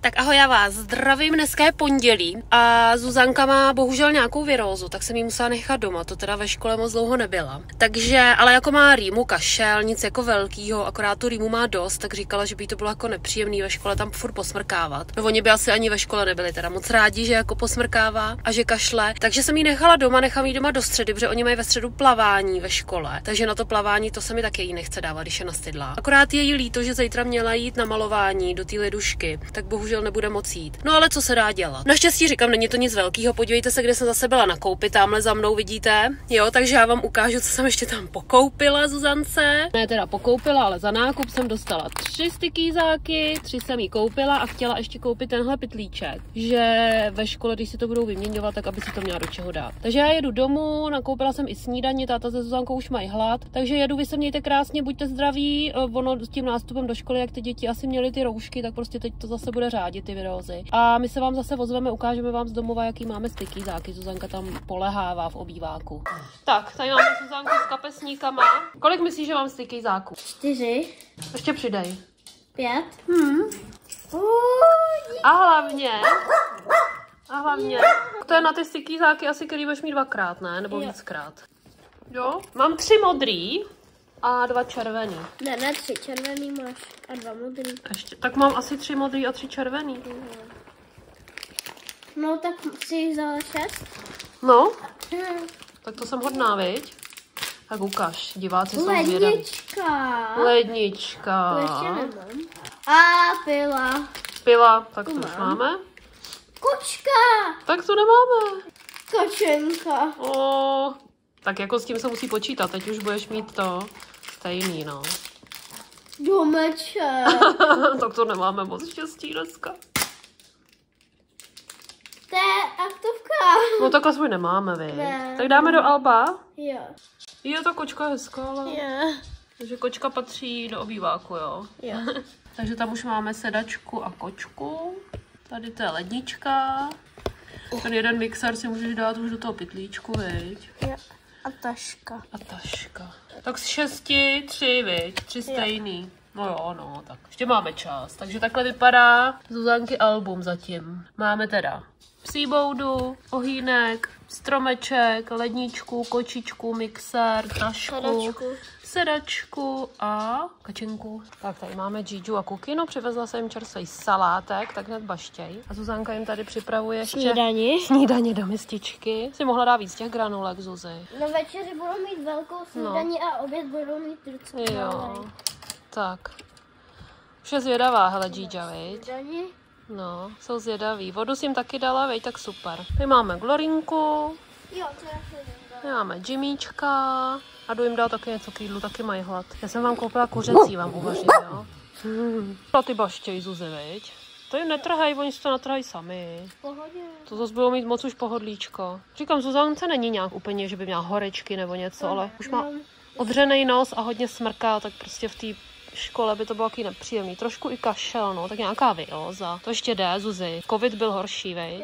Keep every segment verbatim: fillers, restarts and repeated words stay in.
Tak ahoj, já vás zdravím, dneska je pondělí a Zuzanka má bohužel nějakou virózu, tak jsem jí musela nechat doma, to teda ve škole moc dlouho nebyla. Takže, ale jako má rýmu, kašel, nic jako velkýho, akorát tu rýmu má dost, tak říkala, že by jí to bylo jako nepříjemný ve škole tam furt posmrkávat. No oni by asi ani ve škole nebyli teda moc rádi, že jako posmrkává a že kašle, takže jsem jí nechala doma, nechám jí doma do středy, protože oni mají ve středu plavání ve škole, takže na to plavání to se mi taky jí nechce dávat, když je nastydlá. Akorát je jí líto, že zítra měla jít na malování do té lidušky, tak bohužel nebude moc jít. No ale co se dá dělat? Naštěstí říkám, není to nic velkého. Podívejte se, kde jsem zase byla nakoupit, tamhle za mnou vidíte. Jo, takže já vám ukážu, co jsem ještě tam pokoupila Zuzance. Ne teda pokoupila, ale za nákup jsem dostala tři stykýzáky, tři jsem jí koupila a chtěla ještě koupit tenhle pytlíček, že ve škole, když si to budou vyměňovat, tak aby si to měla do čeho dát. Takže já jedu domů, nakoupila jsem i snídaně, táta se Zuzankou už mají hlad, takže jedu, vy se mějte krásně, buďte zdraví. Ono s tím nástupem do školy, jak ty děti asi měly ty roušky, tak prostě teď to zase bude řádit ty virózy. A my se vám zase ozveme, ukážeme vám z domova, jaký máme stykýzáky. Zuzanka tam polehává v obýváku. Tak, tady máme Zuzanku s kapesníkama. Kolik myslíš, že mám stykýzáků? Čtyři. Ještě přidej. Pět. Hmm. A hlavně, a hlavně, to je na ty stykýzáky asi, který budeš mít dvakrát, ne? Nebo Jo. víckrát. Jo? Mám tři modrý a dva červený. Ne, ne, tři červený máš a dva modrý. Ještě, tak mám asi tři modrý a tři červený. No tak si jich vzala šest. No, Hmm. tak to jsem hodná, viď? Tak ukaž, diváci jsou zvědaví. Lednička. Lednička. To ještě nemám. A pila. Pila, tak to Tu už mám. máme. Kočka. Tak to nemáme. Kočenka. O, tak jako s tím se musí počítat, teď už budeš mít to stejný, no. Domeček. Tak to nemáme moc štěstí dneska. To je aktovka. No tak aspoň nemáme, vy. Ne. Tak dáme do Alba. Jo. Jo, ta kočka je hezká, ale... Jo. Takže kočka patří do obýváku, jo. Jo. Takže tam už máme sedačku a kočku. Tady to je lednička. Ten jeden mixer si můžeš dát už do toho pytlíčku, viď? Jo. A taška. A taška. Tak z šesti, tři, viď? Tři stejný. No jo, no, tak ještě máme čas. Takže takhle vypadá Zuzanky album zatím. Máme teda psí boudu, ohýnek, stromeček, ledničku, kočičku, mixer, tašku, Sedačku. sedačku a kačenku. Tak tady máme Gigi a Kukinu, přivezla jsem jim čerstvý salátek, tak hned baštěj. A Zuzanka jim tady připravuje ještě Snídani. snídaně do mističky. Si mohla dát víc těch granulek, Zuzi. Na večeři budou mít velkou snídani no. A oběd budou mít trucku. Jo, tak. Už je zvědavá, hele, Gigi, viď? Snídani. No, jsou zvědaví. Vodu si jim taky dala, veď, tak super. Tady máme Glorinku, Jo, to já se jdem. tady máme Jimmíčka a jdu jim dát taky něco k jídlu, taky mají hlad. Já jsem vám koupila kuřecí, vám uvařit, jo? Hmm. A ty baštěj, Zuzi, viď? To jim netrhají, oni si to natrhají sami. V pohodě. To zase budou mít moc už pohodlíčko. Říkám, Zuzance není nějak úplně, že by měla horečky nebo něco, ale už má odřenej nos a hodně smrká, tak prostě v té škole by to bylo taky nepříjemný. Trošku i kašel, no, tak nějaká viróza. To ještě jde, Zuzi. Covid byl horší, veď?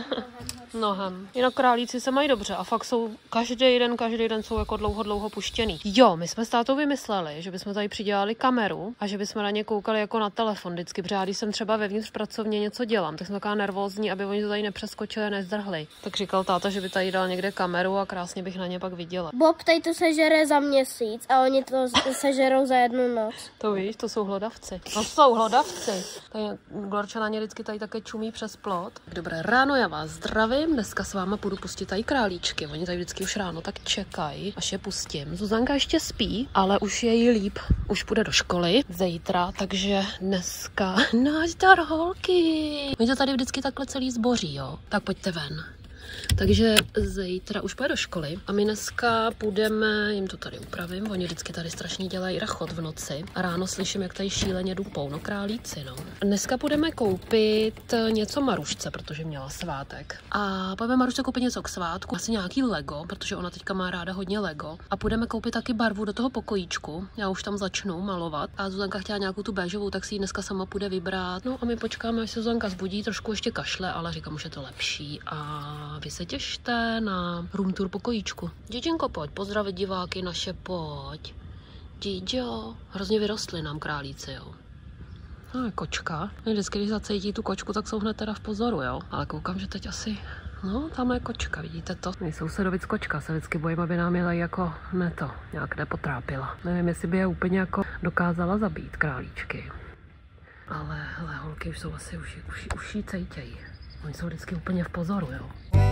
Mnohem. Jinak králíci se mají dobře a fakt jsou každý den, každý den jsou jako dlouho, dlouho puštěný. Jo, my jsme s tátou vymysleli, že bychom tady přidělali kameru a že bychom na ně koukali jako na telefon vždycky, protože já, když jsem třeba vevnitř pracovně něco dělám, tak jsem taková nervózní, aby oni to tady nepřeskočili a nezdrhli. Tak říkal táta, že by tady dal někde kameru a krásně bych na ně pak viděla. Bob tady to sežere za měsíc a oni to sežerou za jednu noc. To víš, to jsou hlodavci. To jsou hlodavci. Tady Glorča na ně vždycky tady také čumí přes plot. Dobré ráno, já vás zdravím. Dneska s váma půjdu pustit tady králíčky. Oni tady vždycky už ráno tak čekají, až je pustím. Zuzanka ještě spí, ale už je jí líp. Už půjde do školy zítra, takže dneska nazdar holky. Oni to tady vždycky takhle celý zboří, jo. Tak pojďte ven. Takže zítra už půjde do školy a my dneska půjdeme, jim to tady upravím, oni vždycky tady strašně dělají rachot v noci a ráno slyším, jak tady šíleně dupou, no králíci, no. Dneska půjdeme koupit něco Marušce, protože měla svátek. A půjdeme Marušce koupit něco k svátku, asi nějaký Lego, protože ona teďka má ráda hodně Lego. A půjdeme koupit taky barvu do toho pokojíčku, já už tam začnu malovat. A Zuzanka chtěla nějakou tu béžovou, tak si ji dneska sama půjde vybrat. No a my počkáme, až se Zuzanka zbudí, trošku ještě kašle, ale říkám, už je to lepší. A vy se těšte na room tour pokojíčku. Děčenko, pojď, pozdravit diváky naše, pojď. Děďo, hrozně vyrostly nám králíci, jo. No je kočka. Vždycky, když zacítí tu kočku, tak jsou hned teda v pozoru, jo. Ale koukám, že teď asi... No, tam je kočka, vidíte to? Nejsou sousedovic kočka, se vždycky bojím, aby nám je jako ne to, nějak nepotrápila. Nevím, jestli by je úplně jako dokázala zabít, králíčky. Ale, ale holky už jsou asi, už, už, už jí cejtějí. Oni jsou vždycky úplně v pozoru, jo.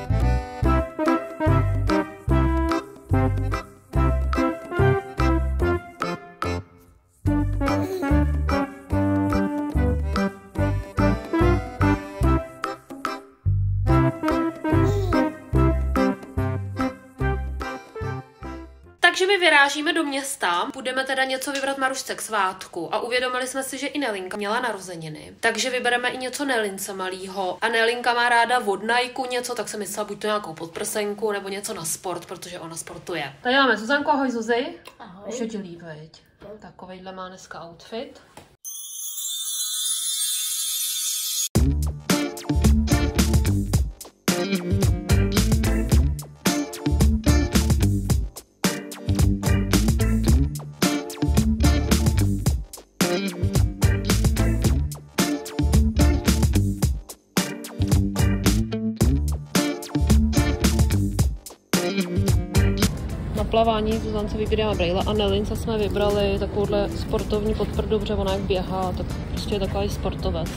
Takže my vyrážíme do města, budeme teda něco vybrat Marušce k svátku a uvědomili jsme si, že i Nelinka měla narozeniny. Takže vybereme i něco Nelince malýho a Nelinka má ráda od Nike něco, tak jsem myslela buď to nějakou podprsenku nebo něco na sport, protože ona sportuje. Tady máme Zuzanku, ahoj Zuzi. Ahoj. Už je ti líp, veď? Takovejhle má dneska outfit. Na plavání Zuzance vybíráme brejle a Nelince jsme vybrali takovouhle sportovní podprdu, protože ona jak běhá, tak prostě je takový sportovec.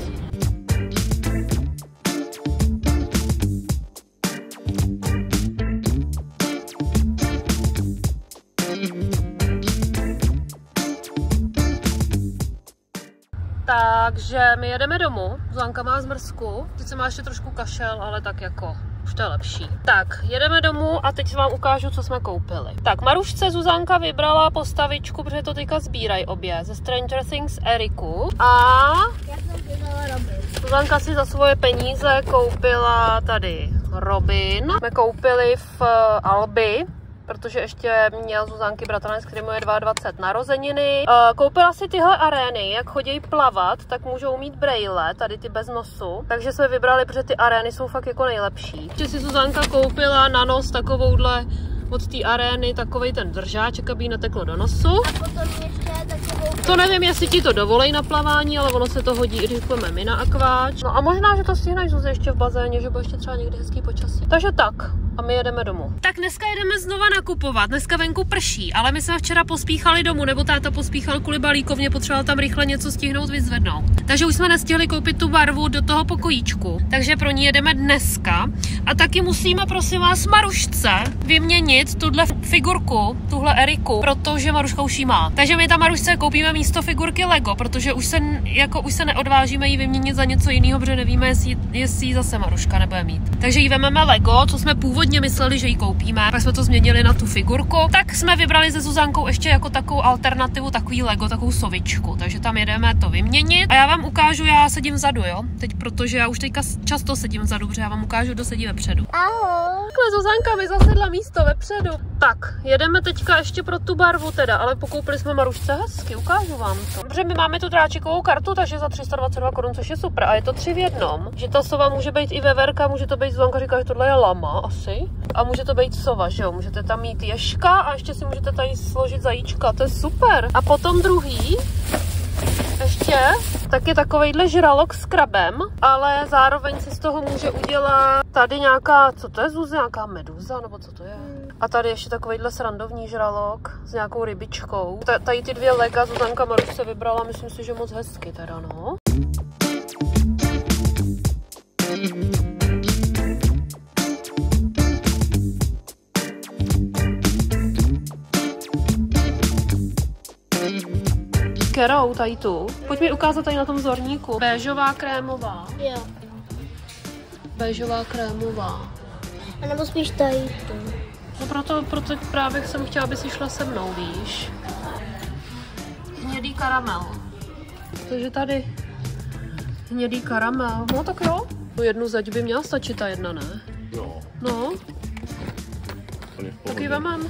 Takže my jedeme domů, Zuzanka má zmrzku, teď se má ještě trošku kašel, ale tak jako už to je lepší. Tak, jedeme domů a teď vám ukážu, co jsme koupili. Tak, Marušce Zuzanka vybrala postavičku, protože to teďka sbírají obě, ze Stranger Things Eriku. A Já jsem vybrala Robin. Zuzanka si za svoje peníze koupila tady Robin. My koupili v Albi, protože ještě měl Zuzanky bratranec, který mu je dvacet dva narozeniny. Koupila si tyhle arény, jak chodí plavat, tak můžou mít brejle, tady ty bez nosu. Takže jsme vybrali, protože ty arény jsou fakt jako nejlepší. Ještě si Zuzanka koupila na nos takovouhle od té arény takovej ten držáček, aby jí neteklo do nosu. A potom ještě takovou... To nevím, jestli ti to dovolej na plavání, ale ono se to hodí, i když půjdeme my na akváč. No a možná, že to stihneš Zuzi ještě v bazéně, že bude ještě třeba někdy hezký počasí. Takže tak. A my jedeme domů. Tak dneska jedeme znova nakupovat. Dneska venku prší, ale my jsme včera pospíchali domů, nebo táta pospíchal kvůli balíkovně, potřeboval tam rychle něco stihnout vyzvednout. Takže už jsme nestihli koupit tu barvu do toho pokojíčku. Takže pro ní jedeme dneska. A taky musíme, prosím vás, Marušce vyměnit tuhle figurku, tuhle Eriku, protože Maruška už jí má. Takže my tam Marušce koupíme místo figurky Lego, protože už se, jako, už se neodvážíme jí vyměnit za něco jiného, protože nevíme, jestli, jestli ji zase Maruška nebude mít. Takže jí vememe Lego, co jsme původně mysleli, že ji koupíme, pak jsme to změnili na tu figurku, tak jsme vybrali se Zuzankou ještě jako takovou alternativu, takový Lego, takovou sovičku, takže tam jedeme to vyměnit a já vám ukážu, já sedím vzadu, jo, teď, protože já už teďka často sedím vzadu, protože já vám ukážu, kdo sedí vepředu. Ahoj. Takhle Zuzanka mi zasedla místo vepředu. Tak, jedeme teďka ještě pro tu barvu teda, ale pokoupili jsme Marušce hezky, ukážu vám to. Dobře, my máme tu dráčikovou kartu, takže za tři sta dvacet dva korun, což je super a je to tři v jednom, že ta sova může být i veverka, může to být, Zuzanka říká, že tohle je lama asi. A může to být sova, že jo? Můžete tam mít ježka a ještě si můžete tady složit zajíčka, to je super. A potom druhý, ještě, tak je takovejhle žralok s krabem, ale zároveň si z toho může udělat tady nějaká, co to je Zuzi, nějaká meduza, nebo co to je? A tady ještě takovejhle srandovní žralok s nějakou rybičkou. Ta, tady ty dvě lega Zuzanka Marušce vybrala, myslím si, že moc hezky teda, no. Kerou, tady tu. Pojď mi ukázat tady na tom zorníku. Béžová krémová. Jo. Béžová krémová. A nebo spíš tady tu. No proto, proto právě jsem chtěla, aby si šla se mnou, víš. Hnědý karamel. Takže tady hnědý karamel. No tak jo. Tu jednu zeď by měla stačit, ta jedna, ne? Jo. No. Tak ji vemám.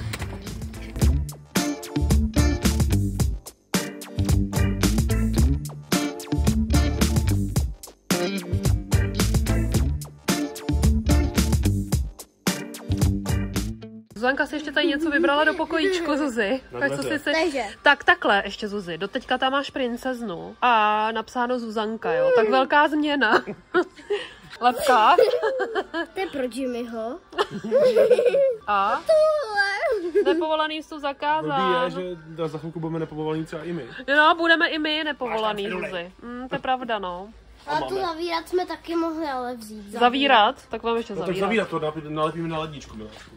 Zuzanka si ještě tady něco vybrala do pokojíčku, Zuzi. Tak, co si si... tak takhle ještě, Zuzi. Doteďka tam máš princeznu a napsáno Zuzanka, jo. Tak velká změna. Lepka. To je pro Jimmyho. A? Nepovolaný vstup zakázán. Blbý je, že za chvilku budeme nepovolaný třeba i my. No, budeme i my nepovolaný, Zuzi. Mm, to je pravda, no. A tu zavírat jsme taky mohli ale vzít. Zavírat? zavírat? Tak vám ještě no, zavírat. Tak zavírat to, nalepíme na ledničku, miláčku.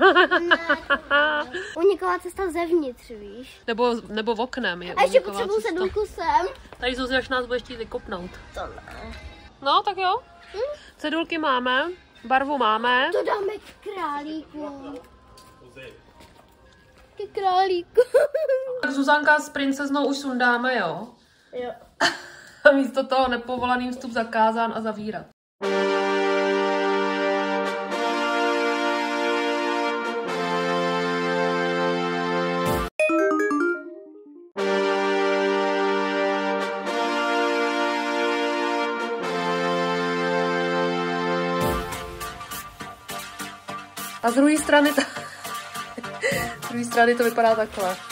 Uniková cesta zevnitř, víš? Nebo, nebo v oknem je a ještě uniková potřebuji cesta. sedm kusem. Tady Zuzi, až nás budeš chtít vykopnout. To ne. No, tak jo. Hm? Cedulky máme, barvu máme. To dáme k králíku. K králíku. Tak Zuzanka s princeznou už sundáme, jo? Jo. A místo toho nepovolaný vstup zakázán a zavírat. A z druhé strany to, z druhé strany to vypadá takhle.